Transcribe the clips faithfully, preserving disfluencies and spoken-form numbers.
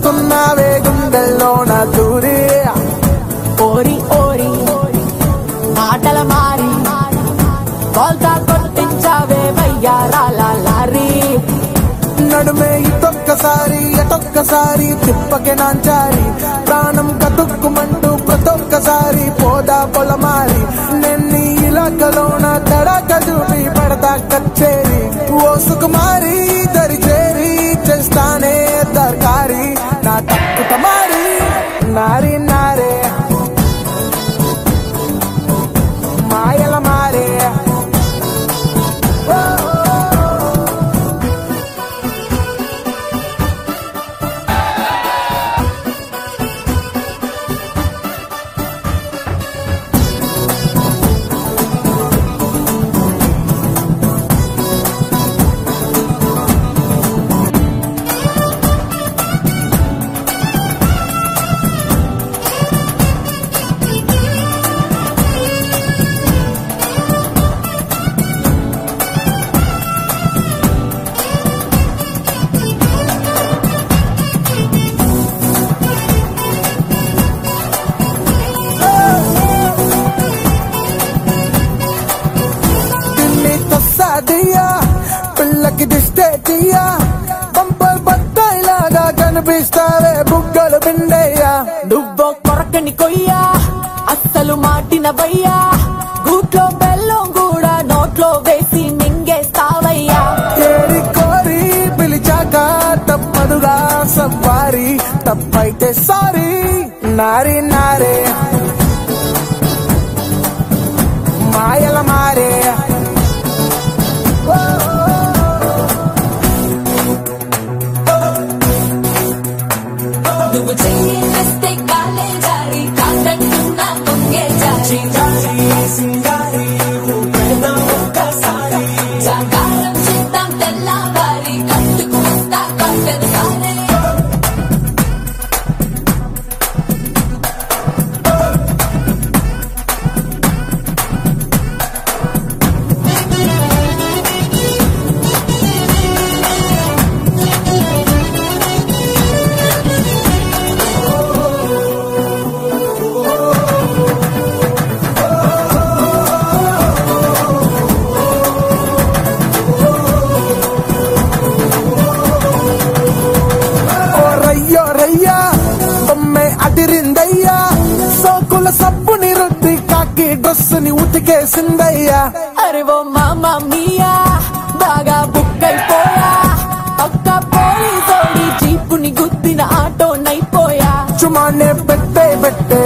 వస్తున్నావే గుండెల్లో నా దూరి ఓరి ఓరి మాటల మారి బోల్తా కొట్టించావే వయ్యారాల లారీ నడుమే ఇటొక్కసారి ఎటొక్కసారి తిప్పకే నాంచారి ప్రాణం కతుక్కుమంటూ ప్రతొక్కసారి పోదా పొలమారి నిన్ని ఇలాకలోన తడక చూపి పడతా కచ్చేరి ఓ సుకుమారి దరి చేరి చేస్తానే దర్కారి నా తక్కుట మారి నారి నారే మాయల మారే పిల్లకి దిష్టే తీయా బంపర్ బత్తాయిలాగా కనిపిస్తావే బుగ్గలు పిండయ్యా నువ్వో కొరకని కొయ్యా అస్సలు మాటిన వయ్యా గూట్లో బెల్లం కూడా నోట్లో వేసి మింగేస్తావయ్యా ఏరి కోరి పిలిచాక తప్పదుగా సవారి తప్పైతే సారీ నారి నారే మాయల మారే నువ్వు చెయ్యి వేస్తే కాలే జారి కాదట్టున్నా పొంగే జారి జాగారం చేద్దాం తెల్లవారి కట్టుకు వస్తా కాఫెన్ సారే అదిరిందయ్యా సోకుల సబ్బుని రుద్ది కాకి డ్రెస్సుని ఉతికేసిందయ్యా అరే ఓ మామా మియా బాగా బుక్కైపోయా పక్క పోలీసోడి జీపుని గుద్దిన ఆటో నైపోయా చుమానే పెట్టే పెట్టే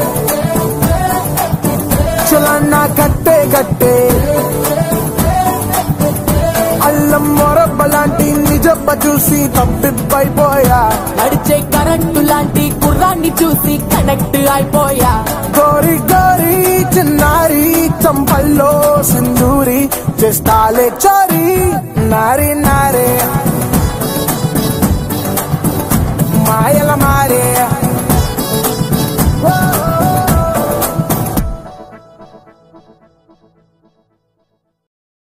చులన్నా కట్టే కట్టే అల్లం మొరబ్బ లాంటి నిజబ్బ చూసి తప్పిపోయా నడిచే కరెంటు లాంటి కుర్రాన్ని చూసి కనెక్ట్ అయిపోయా గోరి గోరి చిన్నారి చంపల్లో సింధూరి చేస్తాలే చారి నారి నారే మాయల మారే